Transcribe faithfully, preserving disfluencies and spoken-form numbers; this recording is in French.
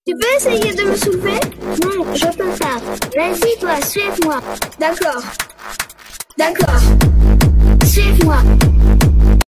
Tu peux essayer de me soulever? Non, je peux pas. Vas-y, toi, suive-moi. D'accord. D'accord. Suive-moi.